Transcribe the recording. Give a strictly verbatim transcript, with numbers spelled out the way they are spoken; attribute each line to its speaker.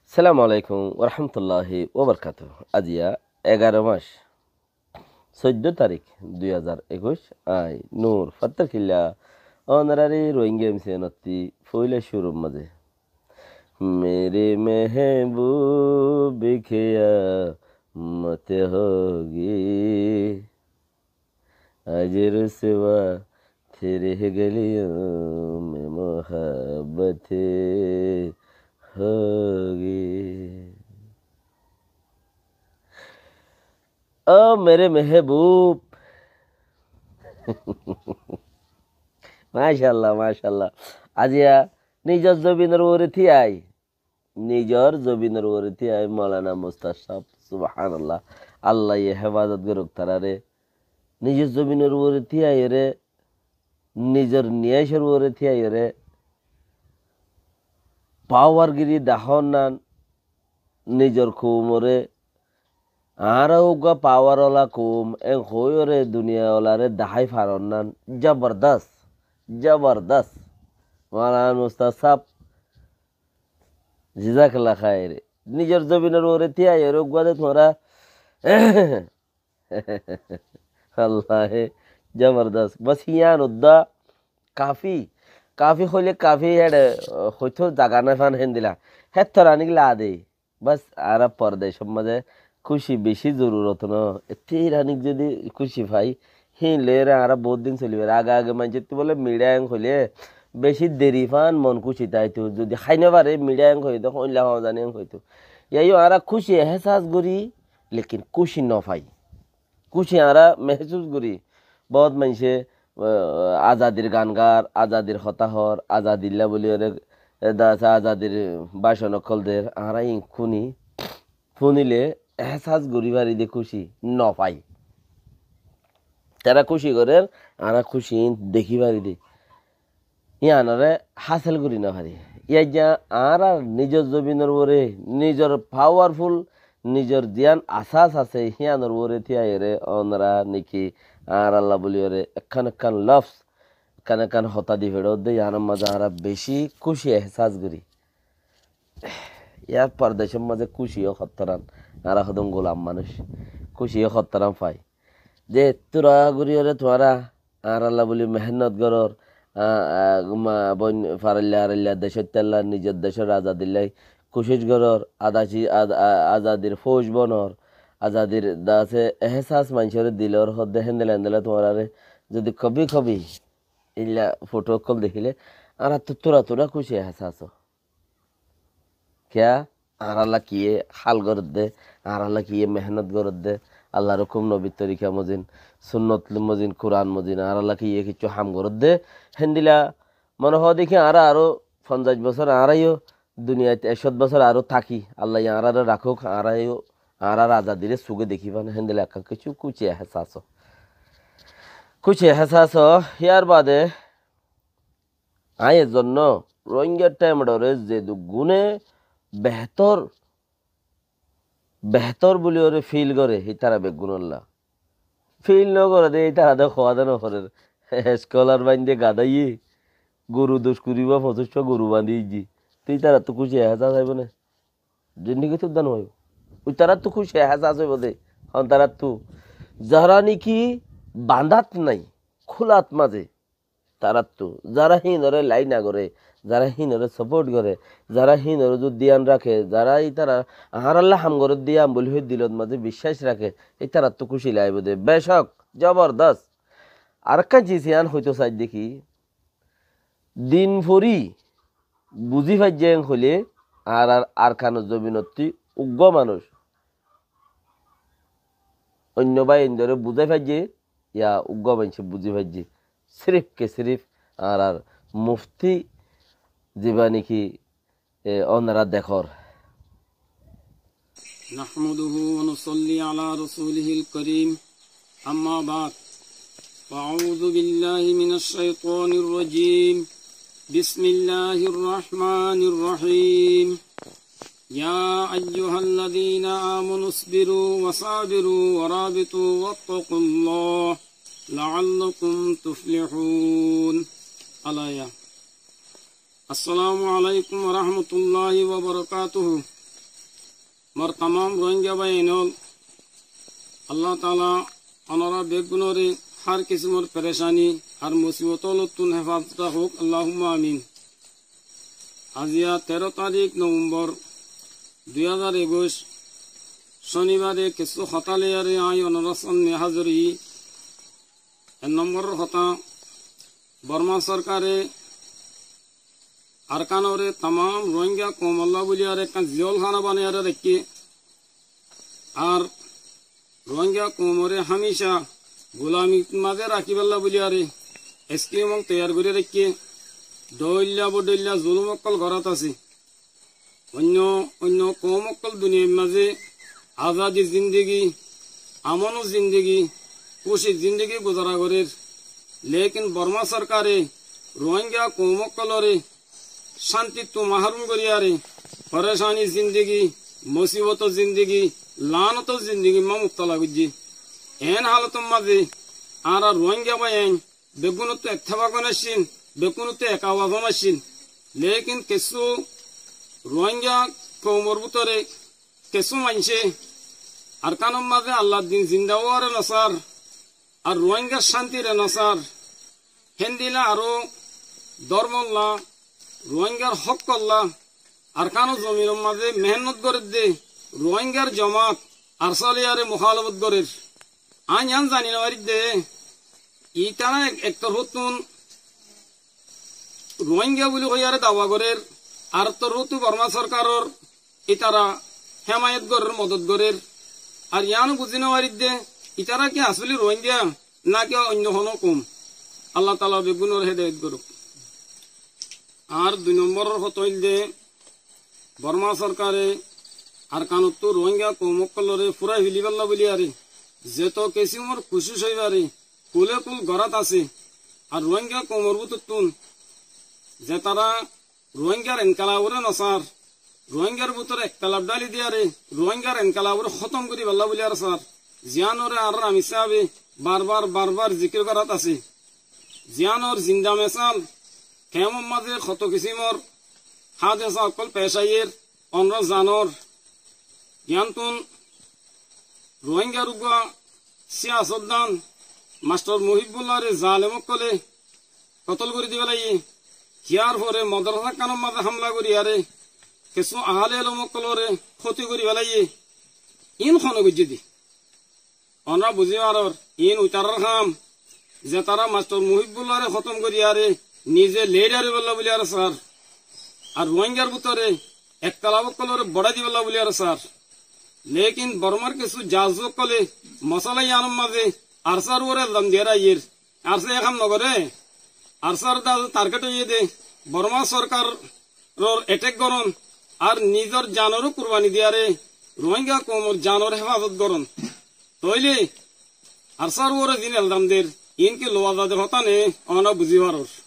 Speaker 1: সালামু আলাইকুম ওরহমতুল্লাহি ওবরকাতুহ। আজিয়া এগারো মাস চোদ্দ তারিখ দুই হাজার একুশ আই নূর ফত্তর খিল্লা অনারারি রোহিঙ্গা এমসিএনতি ফইলে শুরুর মাঝে মেরে মেহবুব খেয়া মতে হোগি আজের সেবা তেরে গলিयों में मोहब्बते होगी। ओ मेरे महबूब মাশাল্লাহ মাশাল্লাহ আজিয়া নিজর জবিনের ওরে থিয়াই নিজর জবিনের ওরে থিয়াই মৌলানা মুস্তাশাব সুবহানাল্লাহ আল্লাহ ইয়ে হেফাজত করুক তারারে নিজের জমিনের ওরে থিয়াই রে নিজের নিয়াইশের ওরে থিয়াই রে পাওয়ারগিরি দাহন নান নিজর কুমরে আরওগা পাওয়ারওয়ালা কুম এ হইরে দুনিয়াওয়ালারে দাহাই ফারন নান জবরদস্ত জবরদস্ত মাওলানা মুস্তাসাব জিজাকাল্লাহ খায়ের নিজের জমিনের ওরে থিয়াই রে গুয়াদে তোরা আল্লাহে জবরদস্ত বস ইয়ান উদ্দা কাফি কাফি হইলে কাফি হেড হইতো জাগা না ফান হেন দিলা হেত তরানিক লা দে বাস আর পরদেশ মাঝে খুশি বেশি জরুরত ন এতে রানিক যদি খুশি ভাই হিলে রে আর বহুত দিন চলিবে আগে আগে মানছে তুই বলে মিডিয়াং হইলে বেশি দেরি ফান মন খুশি তাইতো যদি খাইনে পারে মিডিয়াং হইতো হইলা হওয়া জানি হইতো ইয়াইও আর খুশি এহসাস করি লেকিন খুশি ন পাই খুশি আর মেহসুস করি বহুত মানুষে আজাদির গানগার আজাদির হতাহর আজাদিল্লা বলি দাসা আজাদির বাসন কলদের আরা খুনি ফুনিলে এহসাস গরিবারি দিয়ে খুশি ন পাই তারা খুশি করে আরা খুশি দেখি পারি দি ইয়ানরে হাসিল করি না পারি ইয়া যা আর নিজের জমিনের ওরে নিজের পাওয়ারফুল নিজের জ্ঞান আসাস আছে হিয়ানোর ওরে থিয়া এরে অনরা নাকি আর আল্লাহ বলি ওরে এখান এখান লফস এখান এখান হতা দি ফেরত দেয় ইয়ার মাঝে আরা বেশি খুশি এহসাস করি ইয়ার পরদেশের মাঝে খুশিও খতরান আরা হদম গোলাম মানুষ খুশিও খতরান পাই যে তোরা গুরি ওরে তোরা আর আল্লাহ বলি মেহনত গরর বন ফারাল্লা আরাল্লা দেশের তেল্লা নিজের দেশের আজাদিল্লাই কুশিস গরর আদাসি আজাদির ফৌজ বনর আজাদির দাসে এহসাস মানুষের দিলর হদ্দে হেন্দেলে হেন্দেলে তোমার যদি কবি কবি ইল্লা ফটো কল দেখিলে আর তো তোরা তোরা খুশি এহসাস क्या আর আল্লাহ কিয়ে হাল গরত দে আর আল্লাহ কিয়ে মেহনত গরত দে আল্লাহ রকম নবীর তরিকা মজিন সুন্নত মজিন কোরআন মজিন আর আল্লাহ কিয়ে কিছু হাম গরত দে হেন্দিলা মনে হয় দেখি আর আরো পঞ্চাশ বছর আড়াইও দুনিয়াতে একশত বছর আরো থাকি আল্লাহ আর আর রাখুক আড়াইও আর আর আজাদিরে সুগে দেখিবান হেন্দিলা একা কিছু কুচি এহসাস কুচি এহসাস ইয়ার বাদে আয়ের জন্য রোহিঙ্গার টাইম ডরে যে গুণে বেহতর বেহতর বলি ওরে ফিল করে এই তারা বেগুনল্লা ফিল ন করে দে এই তারা খাওয়া দাওয়া করে স্কলার বান্ধে গাদাইয়ে গরু দোষ করিব পঁচিশটা গরু বাঁধি জি তুই তারা তো খুশি এহাজা যাইব না জিন্দিগি তো দান হইব ওই তারা তো খুশি এহাজা হইব দে হন তারা তো যারা নাকি বাঁধাত নাই খোলাত মাঝে তারা তো যারা হিনরে লাই না করে যারা হিনরে সাপোর্ট করে যারা হিনরে যদি দিয়ান রাখে যারা এই তারা আহার আল্লাহ হাম করে দিয়াম বলি হয়ে দিলত মাঝে বিশ্বাস রাখে এই তারা তো খুশি লাইব দে বেশক জবরদস্ত আর একটা জিসিয়ান হইতো চাই দেখি দিন ভরি বুঝি ফাইজে হলে আর আর আর খানো জমিনতি উগ্র মানুষ অন্য বাই ধরে বুঝাই ফাইজে ইয়া উগ্র মানুষ বুঝি ফাইজে সিরিফ কে সিরিফ আর আর মুফতি যেবা নাকি অনারা দেখর
Speaker 2: নাহমাদুহু ওয়া নুসাল্লি আলা রাসূলিহিল কারীম আম্মা বাদ আউযু বিল্লাহি মিনাশ শাইতানির রাজীম বিসমিল্লাহির রহমানির রহিম ইয়া আইয়ুহাল্লাযীনা আমানু ইসবিরু ওয়া সাবিরু ওয়া রাবিতু ওয়াত্তাকুল্লাহ লাআল্লাকুম তুফলিহুন আলায়া। আসসালামু আলাইকুম ওয়া রাহমাতুল্লাহি ওয়া বারাকাতুহু। मोर तमाम रोहिंग्या बहनों अल्लाह ताला अनरा बेगुनोरे हर किस्मर परेशानी हर मुसीबतों तुन हेफाजत होक अल्लाहुम्मा आमीन। आजिया तेरह तारीख नवम्बर दुई हजार एकुश शनिवार किसु खता लेयारे आई अनरसन में हाजरी एक नम्बर खता बर्मा सरकारे अरकानोरे तमाम रोहिंग्या कौम अल्लाह बुलियारे का जियल खाना बनायारे रखी और रोहिंग्या कौमरे हमेशा गुलामी माजे राखी बल्ला बुलियारे स्कीम तैयार करे रखी डोइल्या बडोइल्या जुलुम अक्कल घरत आछे अन्य अन्य कौम अक्कल दुनिया माजे आजादी जिंदगी अमन जिंदगी खुशी जिंदगी गुजारा करे लेकिन बर्मा सरकारे रोहिंग्या कौम अक्कलरे शांतित्व माहरुम करियारे परेशानी जिंदगी मुसीबत जिंदगी लानत जिंदगी में मुब्तला गुज्जी एन हालत माजे आरा रोहिंग्या बहन बेगुनत एथबागनशिन बेगुनत एकावागनशिन लेकिन केसु रोहिंग्या कौमर बुतरे केसु मानसे अरकानम माजे अल्लाह दिन जिंदावार नसार और रोहिंग्या शांति रे नसार हिंदिला आरो धर्मल्ला रोहिंग्यार हक कल्ला अरकानो जमीन माजे मेहनत करे दे रोहिंग्यार जमात आरसालियारे मुखालफत करे आन यान जानी नवारी दे इताना एक तरहतुन रोहिंग्या बुली होयारे दावा करे आर तरहतु बर्मा सरकारर इतारा हेमायत करे मदद करे और यान बुझी नवारी दे इतारा की असली रोहिंग्या ना क्या अन्य होनो कम अल्लाह ताला बेगुनर हेदायत करो और दुई नम्बर हतइल दे बर्मा सरकारे अरकानतो रोहिंग्या कौमक्कलरे पुरा हिलिबाल्ला बुलियारे जेतो केसी उमर खुशी सईबारे कुले कुल गरात आछे और रोहिंग्या कौमरबुतुन जे तारा रोहिंग्यार एनकालाबरे नसार रोहिंग्यार बुतर एककालाब डाली दियारे रोहिंग्यार एनकालाबरे खतम करि बाल्ला बुलियार सार जियानरे आर आमिसाबे बार बार बार बार जिक्र करात आछे जियानर जिंदा मेसाल खेम माजे खत किसिमर हादेसा अकल पेशाइर अन्र जानर ज्ञानतुन रोहिंग्या रुगा सियासतदान मास्टर मुहिबुल्लाह जालेम कले कतल कर दिबेलाई हियार परे मदरसा कानम माजे हमला करियारे केसु आहाले एलमकलरे क्षति करि बेलाई इन खन गुज्जी दी अनरा बुझिबार इन उतारार खाम जे तारा मास्टर मुहिबुल्लाह खत्म करियारे निजे लेडारे बल्ला बुलियार सार और रोहिंग्यार बुतरे एक कलाबकलरे बड़ा दी बल्ला बुलियार सार लेकिन बर्मार किसु जाजो कले मसाला यानम माजे आरसार ओरे लम देरा येर आरसे हम नगरे आरसार दा टारगेट ये दे बर्मा सरकार रोर अटैक करन और निजर जानरो कुर्बानी दियारे रोहिंग्या कौमर जानर हेफाजत करन तोइले आरसार ओरे दिन एलदाम देर इनके लोवादा दे होता ने अना बुझिवार